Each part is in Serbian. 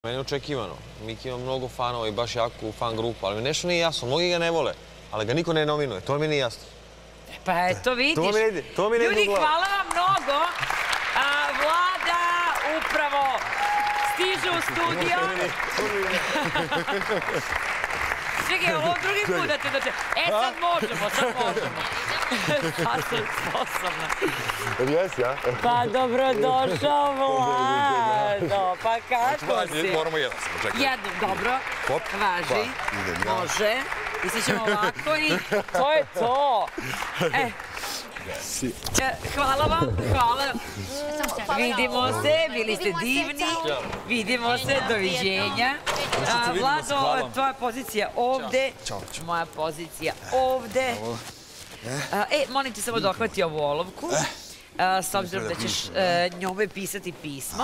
Meni je očekivano. Miki ima mnogo fanova i baš jaku fan grupu, ali mi nešto nije jasno. Mnogi ga ne vole, ali ga niko ne nominuje. To mi nije jasno. Pa eto vidiš. To mi ne ide u glavu. Ljudi, hvala vam mnogo. Vlada upravo stiže u studio. Čekaj, ovo drugi put da te dođe. Sad možemo. Sad sam sposobna. Jes, ja? Pa dobrodošao, Vlado. Pa kako si? Moramo jedan samo, čekaj. Jednom, dobro. Važi. Može. I svi ćemo ovako i to je to. Hvala vam, hvala. Vidimo se, bili ste divni. Vidimo se, doviđenja. Vlado, tvoja pozicija ovde. Moja pozicija ovde. Molim te samo da ohvati ovu olovku. S obzirom da ćeš njome pisati pismo.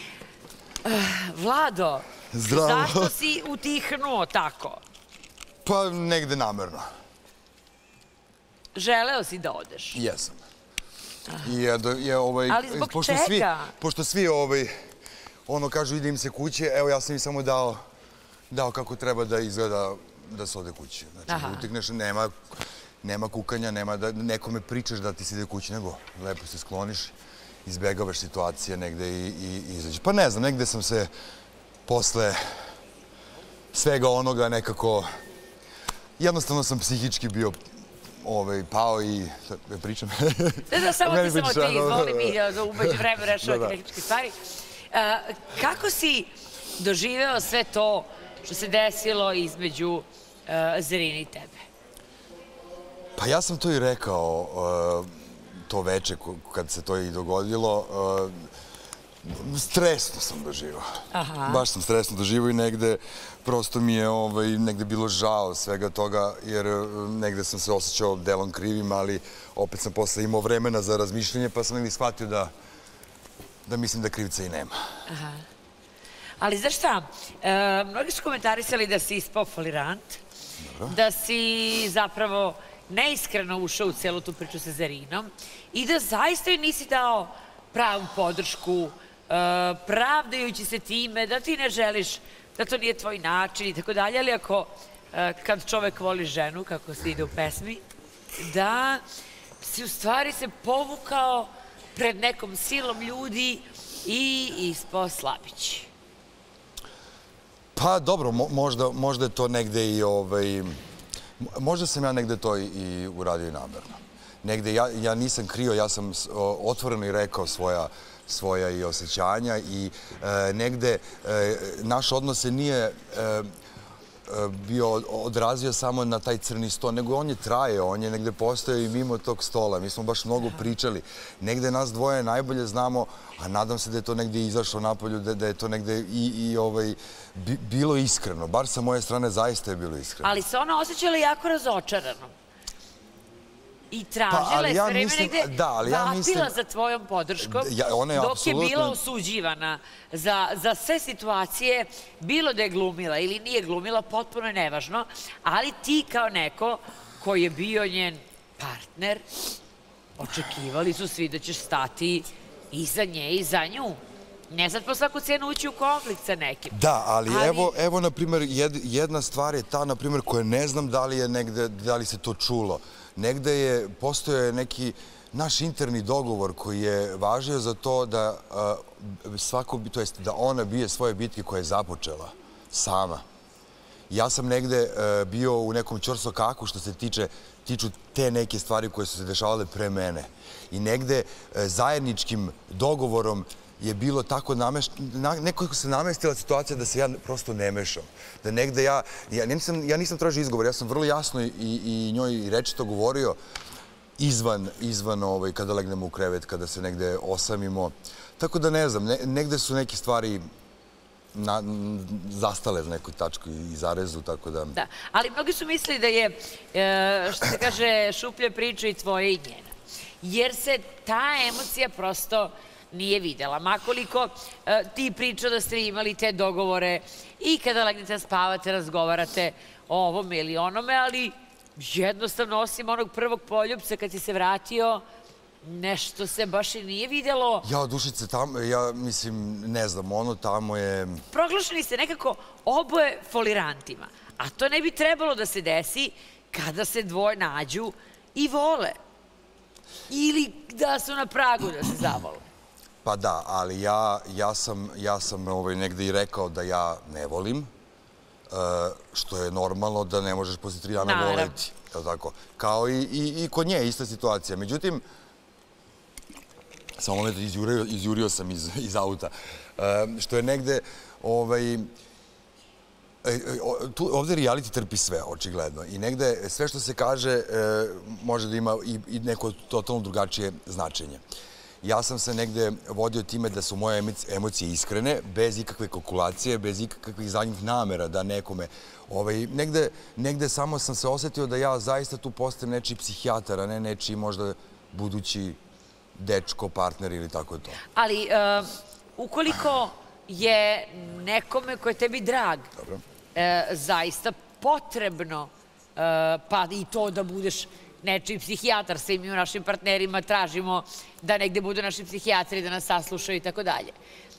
Vlado, zašto si utihnuo tako? Pa negde namerno. Želeo si da odeš? Jesam. Ali zbog čega? Pošto svi kažu ide im se kuće, evo ja sam im samo dao kako treba da izgleda da se ode kući. Znači, utihneš, nema kukanja, nema da nekome pričaš da ti se ide kući, nego lepo se skloniš, izbegavaš situacije negde i izađeš. Pa ne znam, negde sam se posle svega onoga nekako, jednostavno sam psihički bio pao i pričam. Da, samo ti izvoli mi da umeđu vreme rešavati tehničke stvari. Kako si doživeo sve to što se desilo između Zerine i tebe? Pa ja sam to i rekao to veče kad se to i dogodilo. Stresno sam doživao. Baš sam stresno doživao i negde prosto mi je negde bilo žao svega toga jer negde sam se osjećao delom krivim, ali opet sam posle imao vremena za razmišljanje pa sam negde shvatio da mislim da krivca i nema. Ali znaš šta, mnogi su komentarisali da si ispao folirant, da si zapravo neiskreno ušao u celu tu priču sa Zerinom i da zaista joj nisi dao pravu podršku, pravdajući se time da ti ne želiš, da to nije tvoj način i tako dalje, ali kad čovek voli ženu, kako se ide u pesmi, da si u stvari se povukao pred nekom silom ljudi i ispao slabić. Pa dobro, možda je to negde i možda sam ja negde to i uradio i namerno. Negde ja nisam krio, ja sam otvoreno i rekao svoja i osjećanja i negde naš odnos se nije bio odrazio samo na taj crni sto, nego on je trajao, on je negde postojao i mimo tog stola. Mi smo baš mnogo pričali. Negde nas dvoje najbolje znamo, a nadam se da je to negde izašlo napolju, da je to negde i bilo iskreno. Bar sa moje strane zaista je bilo iskreno. Ali se ona osjećala jako razočarano. I tražila je sve vreme negde, vapila za tvojom podrškom, dok je bila osuđivana za sve situacije, bilo da je glumila ili nije glumila, potpuno je nevažno, ali ti kao neko koji je bio njen partner, očekivali su svi da ćeš stati iza nje i za nju. Ne sad po svaku cenu ući u konflikt sa nekim. Da, ali evo, na primjer, jedna stvar je ta, na primjer, koja ne znam da li se to čulo. Negde je postojao neki naš interni dogovor koji je važio za to da da ona bije svoje bitke koje je započela sama. Ja sam negde bio u nekom ćorsokaku što se tiču te neke stvari koje su se dešavale pre mene. I negde zajedničkim dogovorom je bilo tako nekako se namestila situacija da se ja prosto ne mešam. Da negde ja nisam tražio izgovor, ja sam vrlo jasno i njoj rečito govorio izvan kada legnemo u krevet, kada se negde osamimo. Tako da ne znam, negde su neke stvari zastale na nekoj tačku i zarezu, tako da... Da, ali mnogi su mislili da je, što se kaže, šuplja priča i tvoja i njena. Jer se ta emocija prosto nije videla. Makoliko ti priča da ste imali te dogovore i kada legnete spavate, razgovarate o ovome ili onome, ali jednostavno osim onog prvog poljupca kad si se vratio, nešto se baš i nije videlo. Ja, Dušice, tamo, ja mislim, ne znam, ono tamo je... Proglašeni ste nekako oboje folirantima, a to ne bi trebalo da se desi kada se dvoje nađu i vole. Ili da su na pragu da se zavole. Pa da, ali ja sam negde i rekao da ja ne volim, što je normalno da ne možeš posle 3 dana voleti. Kao i kod nje, ista situacija. Međutim, samo moment, izjurio sam iz auta. Što je negde, ovde reality trpi sve, očigledno. I negde sve što se kaže može da ima i neko totalno drugačije značenje. Ja sam se negde vodio time da su moje emocije iskrene, bez ikakve kalkulacije, bez ikakvih zadnjih namera da nekome... Negde samo sam se osetio da ja zaista tu postajem nečiji psihijatar, a ne nečiji možda budući dečko, partner ili tako je to. Ali ukoliko je nekome ko je tebi drag zaista potrebno, pa i to da budeš nečiji psihijatar, svi mi u našim partnerima tražimo da negde budu naši psihijatri, da nas saslušaju i tako dalje.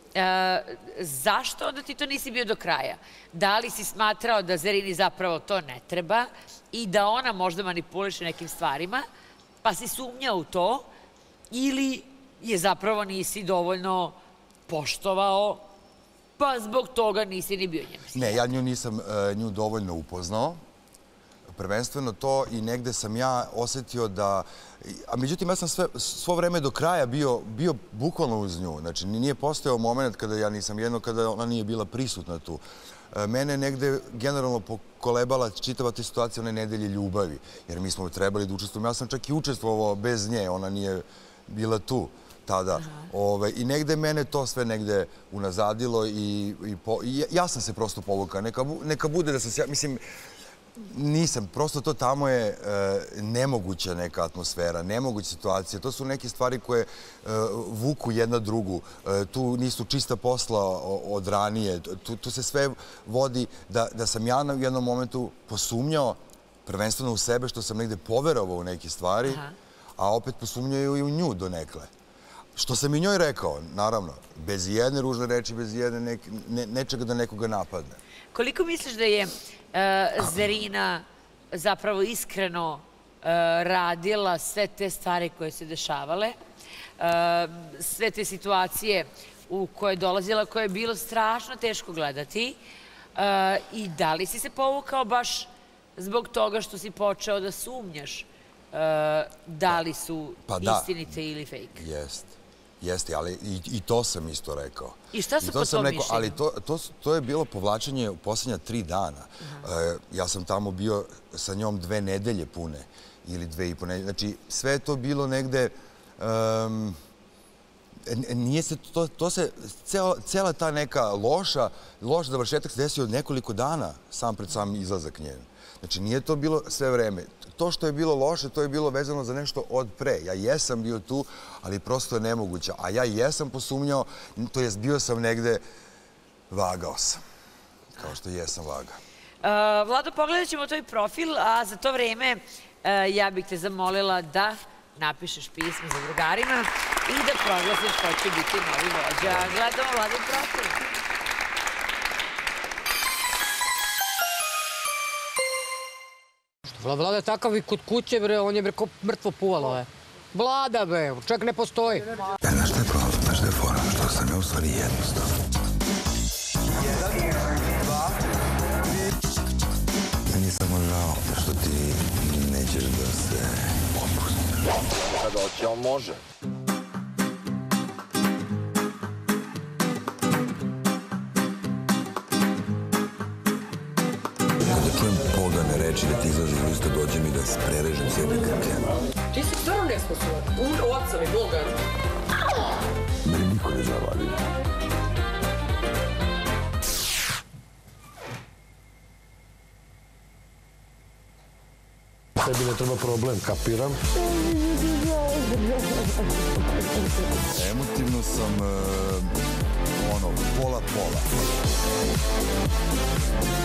Zašto onda ti to nisi bio do kraja? Da li si smatrao da Zerini zapravo to ne treba i da ona možda manipuliše nekim stvarima, pa si sumnjao u to, ili je zapravo nisi dovoljno poštovao, pa zbog toga nisi ni bio njen? Ne, ja nisam nju dovoljno upoznao. Prvenstveno to i negde sam ja osetio da... A međutim, ja sam svo vreme do kraja bio bukvalno uz nju. Znači, nije postojao moment kada ja nisam jedno, kada ona nije bila prisutna tu. Mene negde generalno pokolebala čitava ta situacija one nedelje ljubavi, jer mi smo trebali da učestvujemo. Ja sam čak i učestvovao bez nje, ona nije bila tu tada. I negde mene to sve negde unazadilo i ja sam se prosto povukao. Neka bude da sam se... Mislim, nisam, prosto to tamo je nemoguća neka atmosfera, nemoguća situacija. To su neke stvari koje vuku jedna drugu. Tu nisu čista posla od ranije. Tu se sve vodi da sam ja u jednom momentu posumnjao, prvenstveno u sebe, što sam negde poverovao u neke stvari, a opet posumnjao i u nju donekle. Što sam i njoj rekao, naravno, bez jedne ružne reči, bez jedne nečega da nekoga napadne. Koliko misliš da je Zerina zapravo iskreno radila sve te stvari koje se dešavale, sve te situacije u koje je dolazila, koje je bilo strašno teško gledati, i da li si se povukao baš zbog toga što si počeo da sumnjaš da li su istinite ili fejk? Jeste, ali i to sam isto rekao. I šta su po tom mišljenju? Ali to je bilo povlačenje u posljednja 3 dana. Ja sam tamo bio sa njom 2 nedelje pune ili 2,5 nedelje. Znači, sve je to bilo negde... Nije se to se... Cela ta neka loš završetak se desio od nekoliko dana sam pred sam izlazak njen. Znači, nije to bilo sve vreme. To što je bilo loše, to je bilo vezano za nešto od pre. Ja jesam bio tu, ali prosto je nemoguće. A ja jesam posumnjao, to jest bio sam negde, vagao sam. Kao što jesam vaga. Vlado, pogledat ćemo tvoj profil, a za to vreme ja bih te zamolila da napišeš pismo za drugarima i da proglasiš ko će biti novi vođa. Gledamo Vladin profil. Vlada je takav i kod kuće, bre, on je, bre, ko mrtvo puvalo, je. Vlada, bre, čovjek ne postoji. Znaš šta je problem, znaš da je fora, što sam ja u stvari jednostavno. 1, 2, 3... Meni je samo žao što ti nećeš da se opustiš. Kada hoće, on može. Čujem pogane reči da ti izlazi iz lista, dođe mi da se prerežem s jedne krke. Ti si stvarno nesposoban. Oca mi, Boga. Meni niko ne zavadi. Tebi ne treba problem, kapiram. Emotivno sam, pola-pola.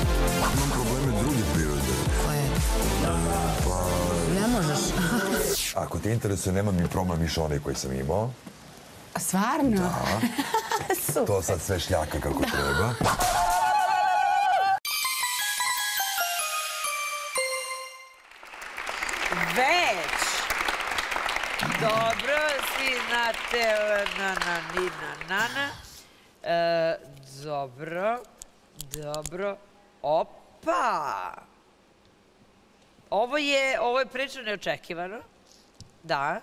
Imam probleme druge prirode. Koje? Pa... Ne možeš. Ako te interesuje, nemam mi problem više onaj koji sam imao. Stvarno? Da. Super. To sad sve šljaka kako treba. Već! Dobro, svi znate, dobro. Opa! Ovo je prilično neočekivano. Da.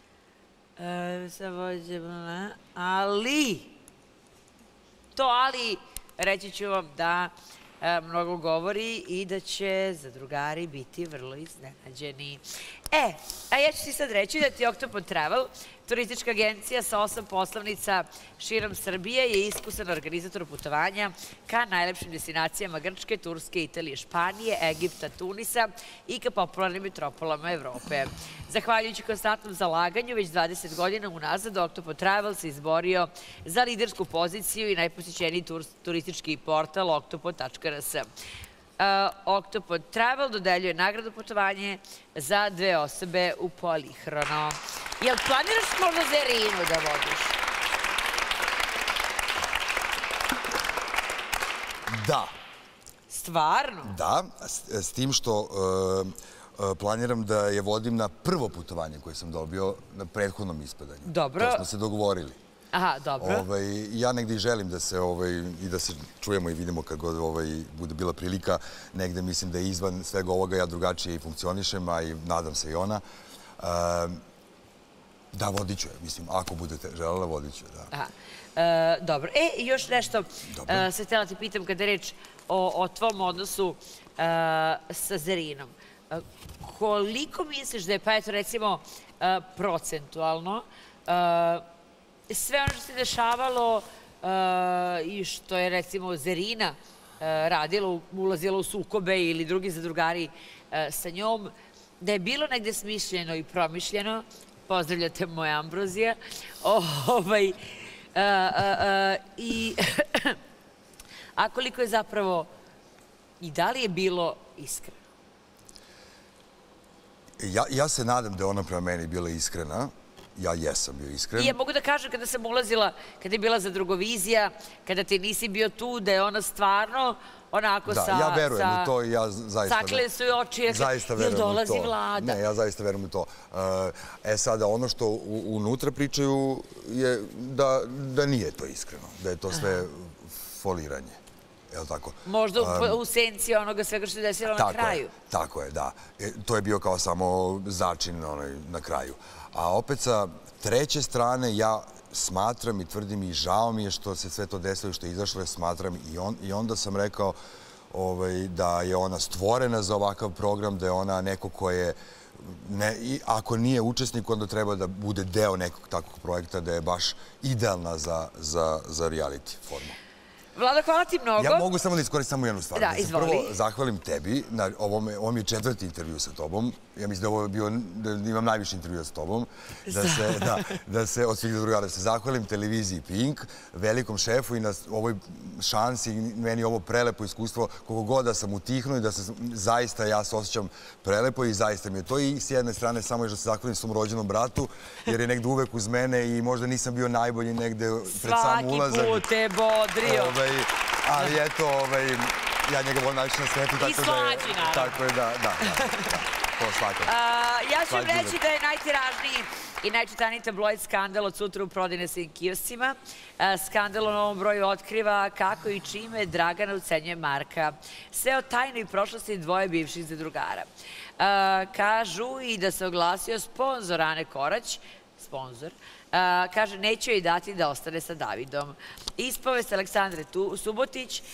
Ali, reći ću vam da mnogo govori i da će zadrugari biti vrlo iznenađeni. A ja ću ti sad reći da ti Octopod Travel, turistička agencija sa 8 poslovnica širom Srbije, je iskusan organizator putovanja ka najlepšim destinacijama Grčke, Turske, Italije, Španije, Egipta, Tunisa i ka popularnim metropolama Evrope. Zahvaljujući konstantnom zalaganju, već 20 godina unazad, Octopod Travel se izborio za lidersku poziciju i najposjećeniji turistički portal octopod.rs. Octopod Travel dodeljuje nagradu putovanje za 2 osobe u Polihrono. Jel planiraš možda Zerinu da vodiš? Da. Stvarno? Da, s tim što planiram da je vodim na prvo putovanje koje sam dobio na prethodnom ispadanju. Dobro. To smo se dogovorili. Aha, dobro. Ja negdje želim da se i da se čujemo i vidimo kad god bude bila prilika. Negde mislim da je izvan svega ovoga ja drugačije i funkcionišem, a i nadam se i ona. Da, vodit ću je. Mislim, ako budete želela, vodit ću je, da. Dobro. I još nešto se htjela ti pitam kada je reč o tvom odnosu sa Zerinom. Koliko misliš da je, pa eto recimo, procentualno, sve ono što se dešavalo i što je recimo Zerina radila, ulazila u sukobe ili drugi zadrugari sa njom, da je bilo negde smišljeno i promišljeno, pozdravljate moja Ambrozija, a koliko je zapravo i da li je bilo iskreno? Ja se nadam da je ona prema meni bila iskrena. Ja jesam bio iskren. I ja mogu da kažem kada sam ulazila, kada je bila zadrugovizija, kada ti nisi bio tu, da je ona stvarno onako sa... Da, ja verujem u to i ja zaista... Sakle su i oči, jer dolazi vlada. Ne, ja zaista verujem u to. Sada, ono što unutra pričaju je da nije to iskreno, da je to sve foliranje. Je li tako? Možda u senci onoga svega što je desilo na kraju. Tako je, da. To je bio kao samo začin na kraju. A opet sa treće strane ja smatram i tvrdim i žao mi je što se sve to desilo i što je izašlo, smatram i onda sam rekao da je ona stvorena za ovakav program, da je ona neko ko je, ako nije učesnik, onda treba da bude deo nekog takvog projekta, da je baš idealna za reality formu. Vlada, hvala ti mnogo. Ja mogu samo da iskoristim samo jednu stvar. Da, izvoli. Prvo, zahvalim tebi. Ovo mi je 4. intervju sa tobom. Ja mislim da ovo je bio, da imam najviše intervjua sa tobom. Da se od svih zadrugara se zahvalim televiziji Pink, velikom šefu i na ovoj šansi, meni ovo prelepo iskustvo, koliko god da sam utihnuo i da se zaista ja se osjećam prelepo i zaista mi je to. I s jedne strane samo još da se zahvalim svom rođenom bratu, jer je negde uvek uz mene i možda nisam bio najbolji negde pred sam ulazak. Svaki put te bodrio. Ali eto, ja njega volim najviše na svetu. I slađi, naravno. Tako je, da. To svakako. Ja ću vam reći da je najtiražniji i najčitaniji tabloid Skandal od sutra u prodajne svim kioscima. Skandal u novom broju otkriva kako i čime Dragana ucenjuje Marka. Sve o tajnoj prošlosti dvoje bivših zadrugara. Kažu i da se oglasio sponzor Ane Korać, kaže, neće joj dati da ostane sa Davidom. Ispovest Aleksandre Subotić,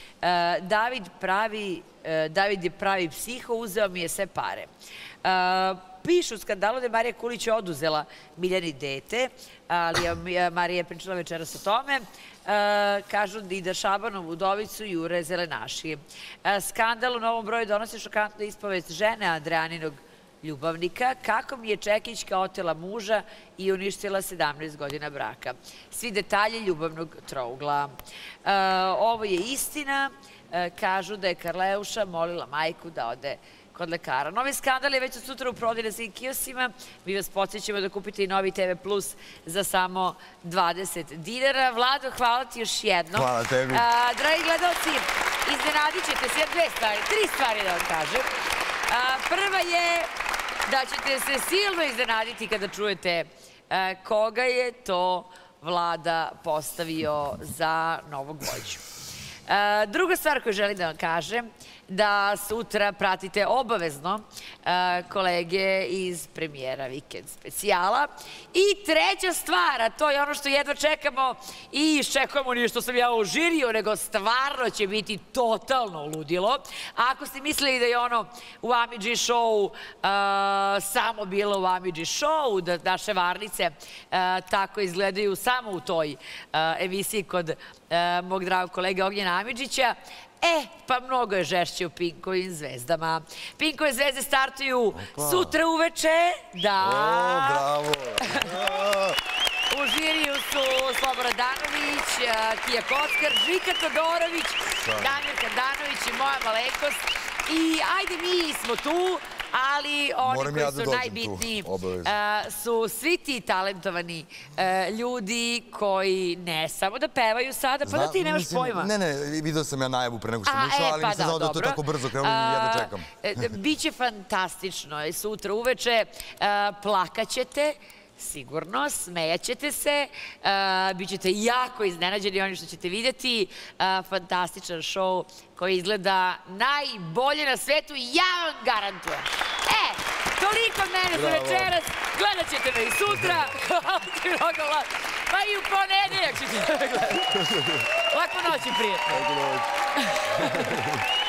David je pravi psiho, uzeo mi je sve pare. Pišu u skandalu da je Marija Kulić oduzela Miljani dete, ali Marija je pričala večeras o tome. Kažu i da Šabanovu udovicu jure zelenaši. Skandal u novom broju donosi šokantnu ispovest žene Andreaninog ljubavnika, kako mi je Čekićka otela muža i uništila 17 godina braka. Svi detalji ljubavnog trougla. Ovo je istina. Kažu da je Karleuša molila majku da ode kod lekara. Novi skandal je već od sutra u prodaji na svim kiosima. Mi vas podsjećamo da kupite i novi TV Plus za samo 20 dinara. Vlado, hvala ti još jednom. Hvala tebi. Dragi gledalci, iznenadit ćete se tri stvari da vam kažem. Prva je da ćete se silno iznenaditi kada čujete koga je to Vlada postavio za novog vođu. Druga stvar koju želim da vam kažem, da sutra pratite obavezno kolege iz premijera Vikend specijala. I treća stvar, a to je ono što jedva čekamo i iščekujemo, nije što sam ja u žiriju, nego stvarno će biti totalno ludilo. Ako ste mislili da je ono u Amidži show samo bilo u Amidži show, da naše varnice tako izgledaju samo u toj emisiji kod mog dragog kolege Ognjena Amidžića, pa mnogo je žešće u Pinkovim zvezdama. Pinkove zvezde startuju sutra uveče. Da. Bravo. U žiriju su Slobodan Danović, Kija Kockar, Žika Todorović, Damir Kandanović i moja malenkost. I ajde, mi smo tu, ali oni koji su najbitniji su svi ti talentovani ljudi koji ne samo da pevaju sada, pa da ti nemaš pojma. Ne, vidio sam ja najavu pre nego što sam išao, ali nisam znao da to je tako brzo krenulo i ja da čekam. Biće fantastično i sutra uveče plakaćete, sigurno, smejaćete se, bit ćete jako iznenađeni onim što ćete vidjeti. Fantastičan show koji izgleda najbolje na svetu, ja vam garantujem. Toliko od mene za večeras, gledat ćete me i sutra, hvala ti mnogo, pa i u ponedeljak ćete me gledati. Lako noć i prijatno.